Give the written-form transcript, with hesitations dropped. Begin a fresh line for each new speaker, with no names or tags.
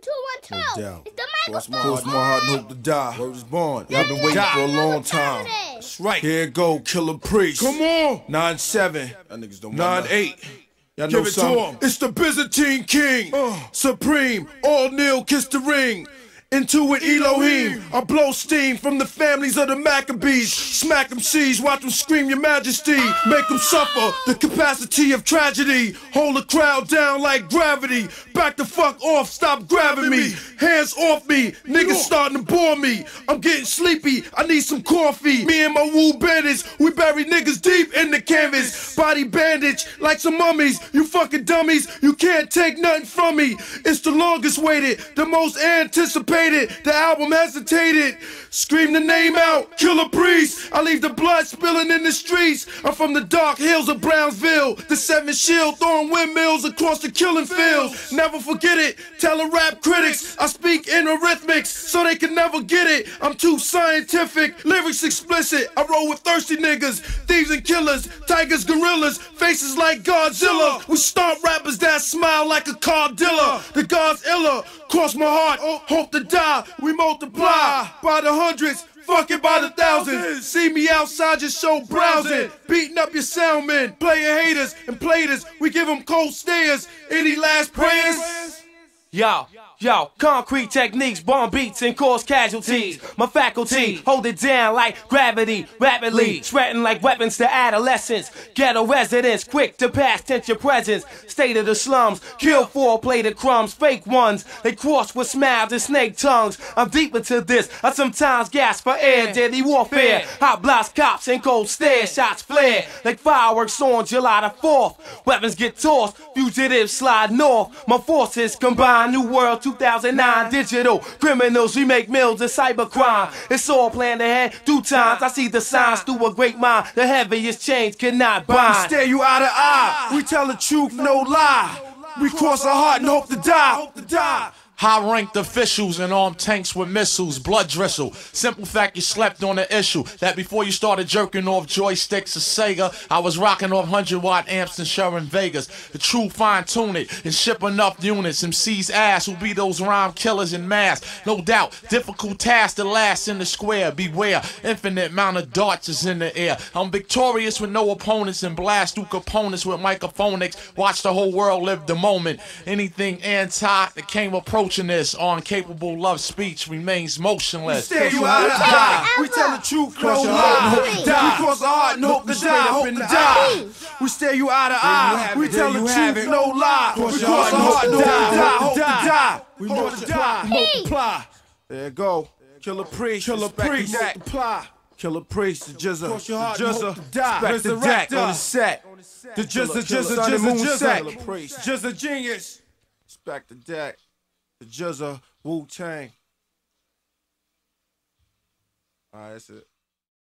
2, 1, 2.
No doubt.
It's the
Cross
microphone.
my heart and hope to die. Word is born. I've been waiting for a long time.
That's
right. Here it go, Killer Priest.
Come on.
9-7.
That niggas don't
9-8. Y'all
Give
know
it to
something?
him.
It's the Byzantine King. Supreme. All kneel, kiss the ring. Into it, Elohim. I blow steam from the families of the Maccabees. Smack them C's, watch them scream your majesty. Make them suffer the capacity of tragedy. Hold the crowd down like gravity. Back the fuck off, stop grabbing me. Hands off me, niggas starting to bore me. I'm getting sleepy, I need some coffee. Me and my woo bandits, we bury niggas deep in the canvas. Body bandage like some mummies. You fucking dummies, you can't take nothing from me. It's the longest waited, the most anticipated. The album hesitated. Scream the name out, Killer Priest. I leave the blood spilling in the streets. I'm from the dark hills of Brownsville. The 7 shield throwing windmills across the killing fields. Never forget it. Tell the rap critics I speak in arithmetics so they can never get it. I'm too scientific, lyrics explicit. I roll with thirsty niggas, thieves and killers, tigers, gorillas, faces like Godzilla. We stomp rappers that smile like a car dealer. The God's iller. Cross my heart, hope to die. We multiply by the hundreds, fuck it by the thousands. See me outside your show browsing, beating up your soundmen, player haters and platers. We give them cold stares. Any last prayers?
Yo, concrete techniques, bomb beats and cause casualties. My faculty, hold it down like gravity, rapidly spreading like weapons to adolescents. Ghetto residents, quick to pass tense your presence. State of the slums, kill for plated crumbs, fake ones. They cross with smiles and snake tongues. I'm deep into this, I sometimes gasp for air. Deadly warfare, hot blocks, cops and cold stares. Shots flare like fireworks on July the 4th. Weapons get tossed, fugitives slide north. My forces combine, new world 2009 digital criminals, we make mills of cybercrime. It's all planned ahead, 2 times. I see the signs through a great mind. The heaviest chains cannot
We
bind.
stare you eye to eye. We tell the truth, no lie. We cross our heart and hope to die.
High-ranked officials and armed tanks with missiles, blood drizzle. Simple fact, you slept on the issue that before you started jerking off joysticks of Sega, I was rocking off 100-watt amps and sharing Vegas. The true fine-tune it and ship enough units. MC's ass will be those rhyme killers in mass. No doubt, difficult task to last in the square. Beware, infinite amount of darts is in the air. I'm victorious with no opponents and blast through components with microphonics. Watch the whole world live the moment. Anything anti that came approaching this or incapable of speech remains motionless.
Stare you eye to eye. We tell the truth, no lie. We cross our heart and hope to die. We stare you eye to eye. We tell the truth, no lie. We cross our heart and hope to die. We multiply. There you go. Killer Priest, multiply. Killer Priest, the Jizza, respect the deck on the set. The Jizza set. Jizza genius. Respect the deck. The Jizza, Wu-Tang. Alright, that's it.